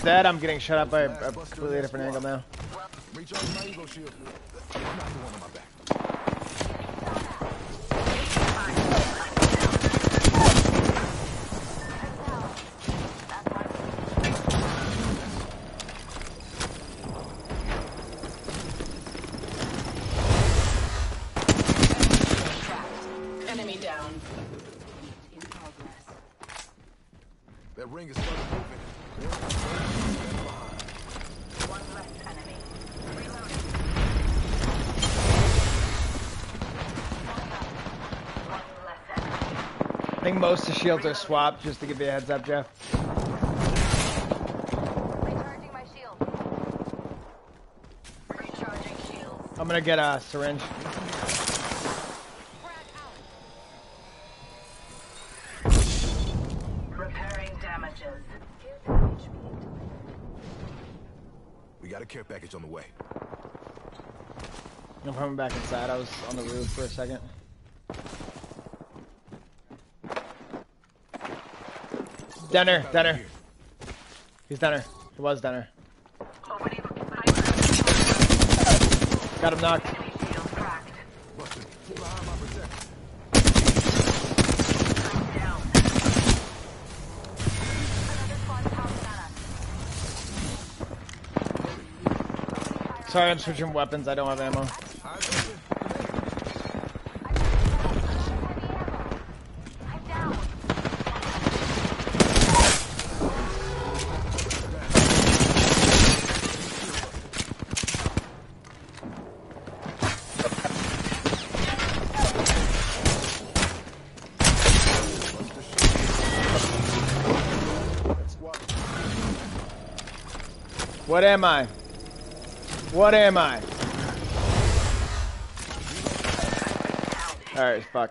Instead, I'm getting shut up by a completely different angle now. Recharge my Evo shield. I'm not the one on my back. Enemy down. That ring is starting moving. One less enemy. I think most of the shields are swapped, just to give you a heads up, Jeff. Recharging my shield. Recharging shields. I'm gonna get a syringe. Repairing damages. We got a care package on the way. I'm coming back inside. I was on the roof for a second. Denner. He's Denner. He was Denner. Got him knocked. Buster, get behind my protector. Sorry, I'm switching weapons. I don't have ammo. What am I? What am I? Alright, fuck.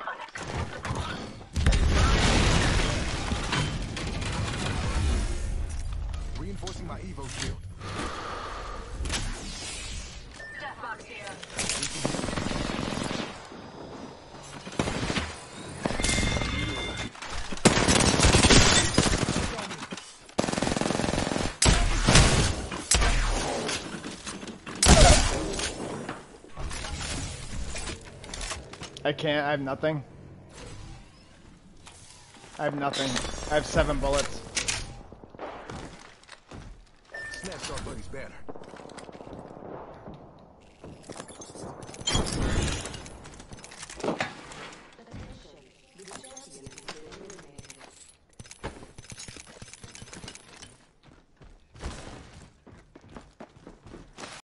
Reinforcing my Evo shield. Death box here. I can't. I have nothing. I have nothing. I have 7 bullets. Snatched our buddy's banner.